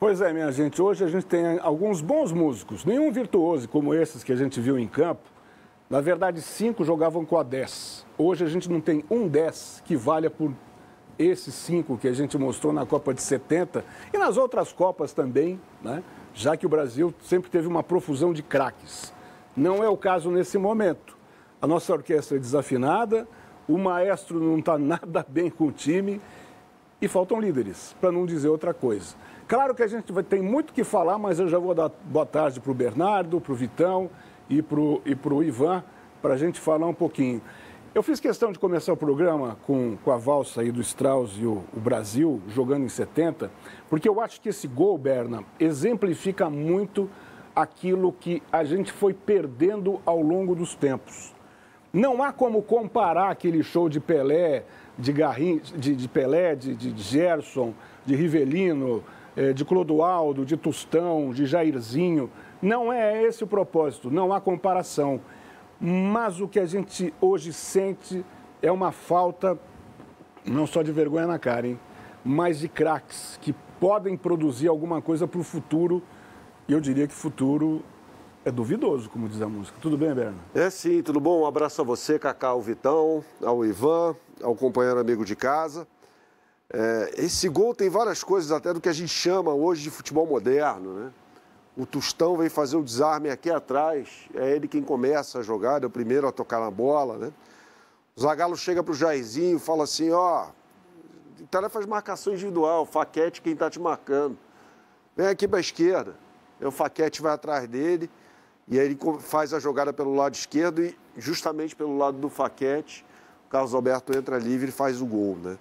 Pois é, minha gente, hoje a gente tem alguns bons músicos, nenhum virtuoso como esses que a gente viu em campo. Na verdade, 5 jogavam com a 10. Hoje a gente não tem um 10 que valha por esses 5 que a gente mostrou na Copa de 70 e nas outras Copas também, né? Já que o Brasil sempre teve uma profusão de craques. Não é o caso nesse momento. A nossa orquestra é desafinada, o maestro não está nada bem com o time e faltam líderes, para não dizer outra coisa. Claro que a gente tem muito o que falar, mas eu já vou dar boa tarde para o Bernardo, para o Vitão e para o Ivan, para a gente falar um pouquinho. Eu fiz questão de começar o programa com a valsa aí do Strauss e o Brasil, jogando em 70, porque eu acho que esse gol, Berna, exemplifica muito aquilo que a gente foi perdendo ao longo dos tempos. Não há como comparar aquele show de Pelé, de Pelé, de Gerson, de Rivelino, de Clodoaldo, de Tostão, de Jairzinho. Não é esse o propósito, não há comparação. Mas o que a gente hoje sente é uma falta, não só de vergonha na cara, hein? Mas de craques que podem produzir alguma coisa para o futuro. E eu diria que futuro é duvidoso, como diz a música. Tudo bem, Berna? É sim, tudo bom? Um abraço a você, Cacá, ao Vitão, ao Ivan, ao companheiro amigo de casa. Esse gol tem várias coisas até do que a gente chama hoje de futebol moderno, né? O Tostão vem fazer o desarme aqui atrás, é ele quem começa a jogada, é o primeiro a tocar na bola, né? O Zagallo chega para o Jairzinho e fala assim, ó, tarefa de marcação individual, Faquete quem está te marcando. Vem aqui para a esquerda. Aí o Faquete vai atrás dele e aí ele faz a jogada pelo lado esquerdo e justamente pelo lado do Faquete, o Carlos Alberto entra livre e faz o gol, né?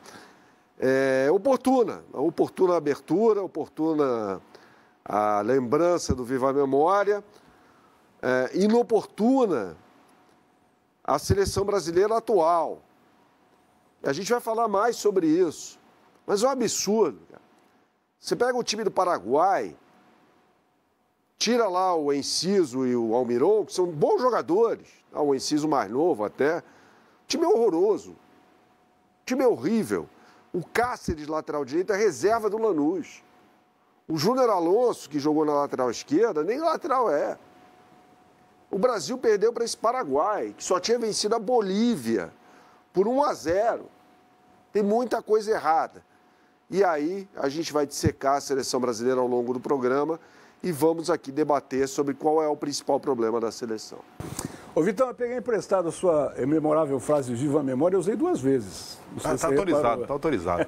Oportuna abertura, oportuna a lembrança do Viva a Memória, inoportuna a seleção brasileira atual. A gente vai falar mais sobre isso, mas é um absurdo, cara. Você pega o time do Paraguai, tira lá o Enciso e o Almiron, que são bons jogadores, o Enciso mais novo até, o time é horroroso, o time é horrível. O Cáceres, lateral direito, é reserva do Lanús. O Júnior Alonso, que jogou na lateral esquerda, nem lateral é. O Brasil perdeu para esse Paraguai, que só tinha vencido a Bolívia por 1-0. Tem muita coisa errada. E aí a gente vai dissecar a seleção brasileira ao longo do programa e vamos aqui debater sobre qual é o principal problema da seleção. Ô, Vitão, eu peguei emprestado a sua memorável frase Viva a Memória, eu usei 2 vezes. Está autorizado, está autorizado.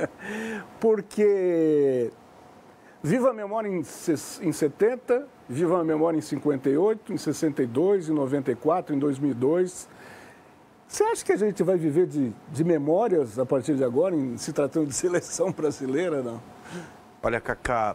Porque viva a memória em 70, viva a memória em 58, em 62, em 94, em 2002. Você acha que a gente vai viver de memórias a partir de agora, em se tratando de seleção brasileira, não? Olha, Cacá,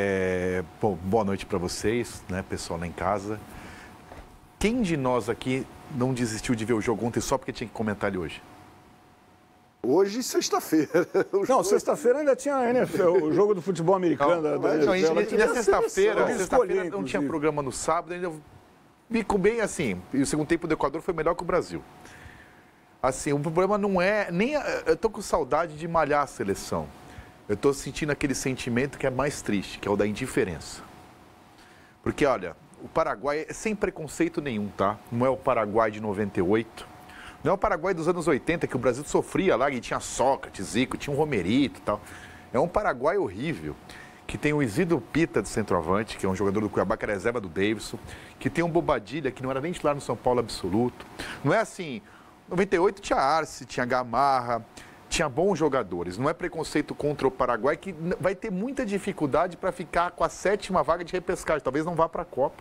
boa noite para vocês, né, pessoal lá em casa. Quem de nós aqui não desistiu de ver o jogo ontem só porque tinha que comentar ele hoje? Hoje, sexta-feira. Não, sexta-feira ainda tinha a NFL, o jogo do futebol americano. Sexta-feira não tinha programa no sábado, ainda fico bem assim. E o segundo tempo do Equador foi melhor que o Brasil. Assim, o problema não é nem... Eu tô com saudade de malhar a seleção. Eu tô sentindo aquele sentimento que é mais triste, que é o da indiferença. Porque, olha, o Paraguai é sem preconceito nenhum, tá? Não é o Paraguai de 98. Não é o Paraguai dos anos 80, que o Brasil sofria lá, e tinha Sócrates, Zico, tinha um Romerito e tal. É um Paraguai horrível, que tem o Isidro Pita de centroavante, que é um jogador do Cuiabá, que era reserva do Davidson, que tem um Bobadilha, que não era nem titular no São Paulo absoluto. Não é assim, 98 tinha Arce, tinha Gamarra, tinha bons jogadores. Não é preconceito contra o Paraguai, que vai ter muita dificuldade para ficar com a 7ª vaga de repescagem, talvez não vá para a Copa.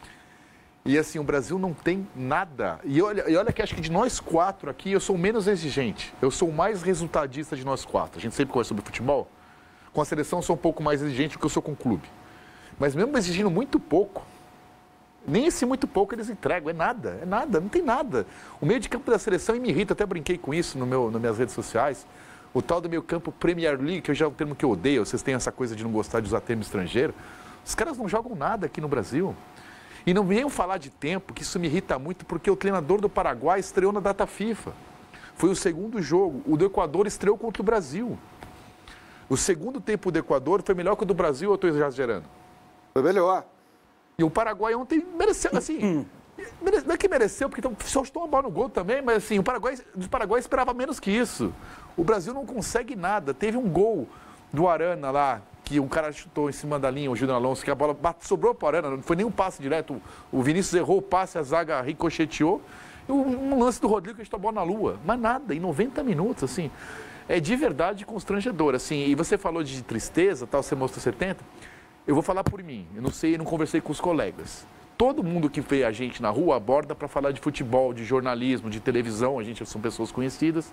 E assim, o Brasil não tem nada. E olha que acho que de nós 4 aqui, eu sou o menos exigente. Eu sou o mais resultadista de nós 4. A gente sempre conversa sobre futebol. Com a seleção eu sou um pouco mais exigente do que eu sou com o clube. Mas mesmo exigindo muito pouco, nem esse muito pouco eles entregam. É nada, não tem nada. O meio de campo da seleção me irrita, até brinquei com isso nas minhas redes sociais. O tal do meio campo Premier League, que é um termo que eu odeio, vocês têm essa coisa de não gostar de usar termo estrangeiro. Os caras não jogam nada aqui no Brasil. E não venham falar de tempo, que isso me irrita muito, porque o treinador do Paraguai estreou na data FIFA. Foi o segundo jogo. O do Equador estreou contra o Brasil. O segundo tempo do Equador foi melhor que o do Brasil, ou eu estou exagerando? Foi melhor. E o Paraguai ontem mereceu, assim... Não é que mereceu, porque só chutou uma bola no gol também, mas assim, o Paraguai esperava menos que isso. O Brasil não consegue nada. Teve um gol do Arana lá, que um cara chutou em cima da linha, o Júnior Alonso, que a bola sobrou para o Arana, não foi nenhum passe direto. O Vinícius errou o passe, a zaga ricocheteou. E um lance do Rodrigo que chutou a bola na lua. Mas nada, em 90 minutos, assim. É de verdade constrangedor, assim. E você falou de tristeza, tal, você mostrou 70. Eu vou falar por mim. Eu não sei, eu não conversei com os colegas. Todo mundo que vê a gente na rua aborda para falar de futebol, de jornalismo, de televisão. A gente são pessoas conhecidas.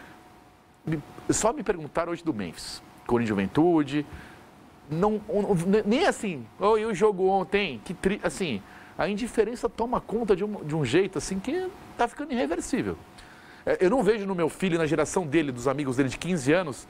Só me perguntaram hoje do Memphis. Corinthians Juventude. Nem assim. Oh, e o jogo ontem? Assim, a indiferença toma conta de um jeito assim que está ficando irreversível. Eu não vejo no meu filho, na geração dele, dos amigos dele de 15 anos,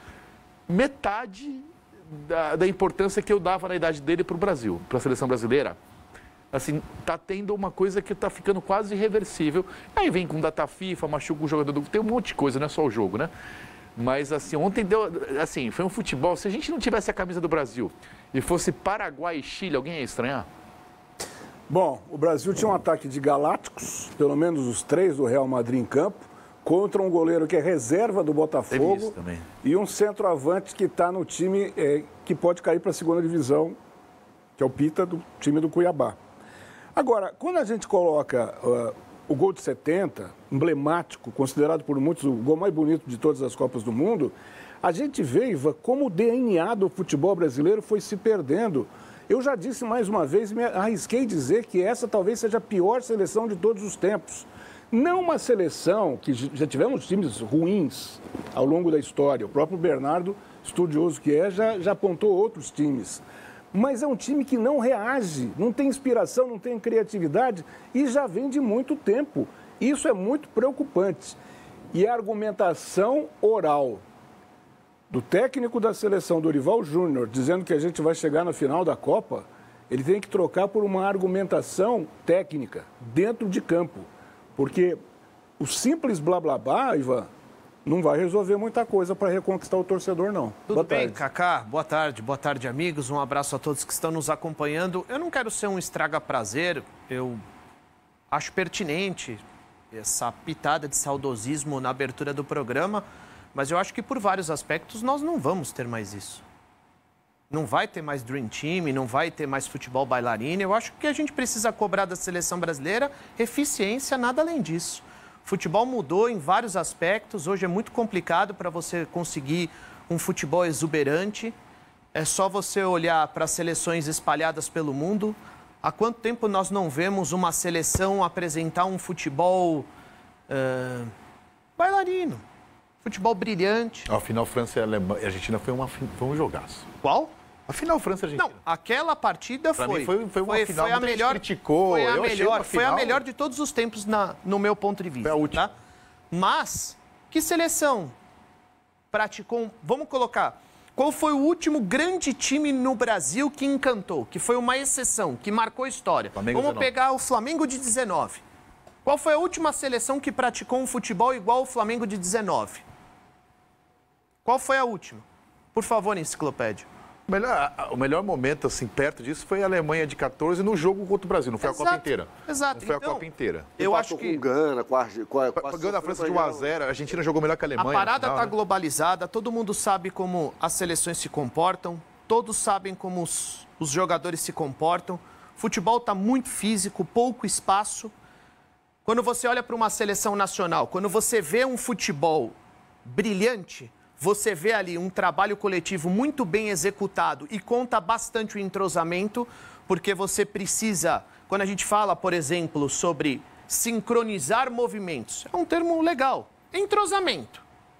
metade da importância que eu dava na idade dele para o Brasil, para a seleção brasileira. Assim, tá tendo uma coisa que tá ficando quase irreversível. Aí vem com data FIFA, machuca o jogador, tem um monte de coisa, não é só o jogo, né? Mas assim, ontem foi um futebol, se a gente não tivesse a camisa do Brasil e fosse Paraguai e Chile, alguém ia estranhar? Bom, o Brasil tinha um ataque de galácticos, pelo menos os 3 do Real Madrid em campo, contra um goleiro que é reserva do Botafogo e um centroavante que está no time que pode cair para a segunda divisão, que é o Pita, do time do Cuiabá. Agora, quando a gente coloca o gol de 70, emblemático, considerado por muitos o gol mais bonito de todas as Copas do Mundo, a gente vê, Ivan, como o DNA do futebol brasileiro foi se perdendo. Eu já disse mais uma vez, me arrisquei dizer que essa talvez seja a pior seleção de todos os tempos. Não uma seleção que já tivemos times ruins ao longo da história. O próprio Bernardo, estudioso que é, já apontou outros times. Mas é um time que não reage, não tem inspiração, não tem criatividade e já vem de muito tempo. Isso é muito preocupante. E a argumentação oral do técnico da seleção, Dorival Júnior, dizendo que a gente vai chegar na final da Copa, ele tem que trocar por uma argumentação técnica dentro de campo. Porque o simples blá blá blá, Ivan, não vai resolver muita coisa para reconquistar o torcedor, não. Tudo bem, Cacá? Boa tarde, amigos. Um abraço a todos que estão nos acompanhando. Eu não quero ser um estraga-prazer, eu acho pertinente essa pitada de saudosismo na abertura do programa, mas eu acho que por vários aspectos nós não vamos ter mais isso. Não vai ter mais Dream Team, não vai ter mais futebol bailarino. Eu acho que a gente precisa cobrar da seleção brasileira eficiência, nada além disso. O futebol mudou em vários aspectos. Hoje é muito complicado para você conseguir um futebol exuberante. É só você olhar para as seleções espalhadas pelo mundo. Há quanto tempo nós não vemos uma seleção apresentar um futebol bailarino? Futebol brilhante. Afinal, França e Argentina foi um jogaço. Qual? A final França e Argentina. Não, aquela partida foi uma final, foi a melhor, criticou. Foi a melhor de todos os tempos no meu ponto de vista. Foi a última. Tá? Mas, que seleção praticou... Vamos colocar, qual foi o último grande time no Brasil que encantou, que foi uma exceção, que marcou história? Flamengo Vamos 19. pegar o Flamengo de 19. Qual foi a última seleção que praticou um futebol igual o Flamengo de 19? Qual foi a última? Por favor, enciclopédia. O melhor momento, assim, perto disso, foi a Alemanha de 14 no jogo contra o Brasil. Não foi a Copa inteira. Exato. Não foi a Copa inteira. Eu acho que... com Gana, com a Gana, a França de 1-0. A Argentina jogou melhor que a Alemanha. A parada está né? globalizada. Todo mundo sabe como as seleções se comportam. Todos sabem como os jogadores se comportam. O futebol está muito físico, pouco espaço. Quando você olha para uma seleção nacional, quando você vê um futebol brilhante... Você vê ali um trabalho coletivo muito bem executado e conta bastante o entrosamento, porque você precisa, quando a gente fala, por exemplo, sobre sincronizar movimentos, é um termo legal, entrosamento.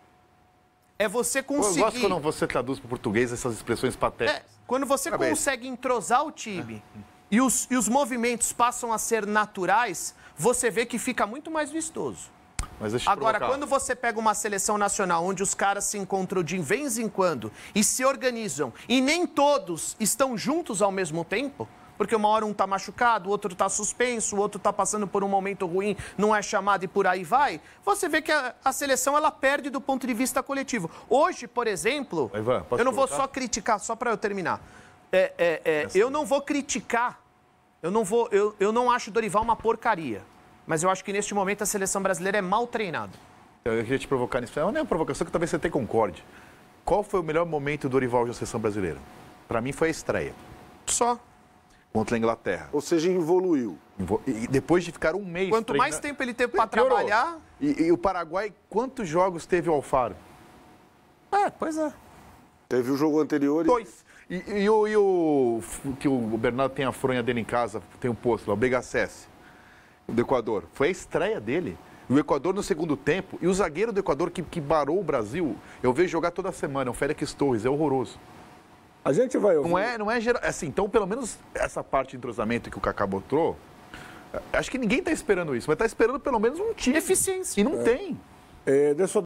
É você conseguir... Eu gosto quando você traduz para o português essas expressões patéticas. Quando você consegue entrosar o time e os movimentos passam a ser naturais, você vê que fica muito mais vistoso. Mas deixa eu Agora, provocar. quando você pega uma seleção nacional onde os caras se encontram de vez em quando e se organizam e nem todos estão juntos ao mesmo tempo, porque uma hora um tá machucado, o outro tá suspenso, o outro tá passando por um momento ruim, não é chamado e por aí vai, você vê que a seleção ela perde do ponto de vista coletivo. Hoje, por exemplo, Ivan, posso eu não vou colocar? só criticar, só para eu terminar. Eu não vou criticar, eu não acho o Dorival uma porcaria. Mas eu acho que neste momento a seleção brasileira é mal treinada. Eu queria te provocar nisso. Não é uma provocação que talvez você até concorde. Qual foi o melhor momento do Dorival da seleção brasileira? Para mim foi a estreia. Só. Contra a Inglaterra. Ou seja, evoluiu. E depois de ficar um mês Quanto treinando... mais tempo ele teve para Piorou. trabalhar... E o Paraguai, quantos jogos teve o Alfaro? Pois é. Teve o jogo anterior e... 2. E o que o Bernardo tem a fronha dele em casa, tem um posto lá, o BHSS, do Equador. Foi a estreia dele. O Equador no segundo tempo. E o zagueiro do Equador que barou o Brasil, eu vejo jogar toda semana, é o Félix Torres, é horroroso. A gente vai ouvir. Não é geral. Assim, então, pelo menos essa parte de entrosamento que o Kaká botou, acho que ninguém está esperando isso, mas está esperando pelo menos um time. Eficiência. E não tem. Deixa eu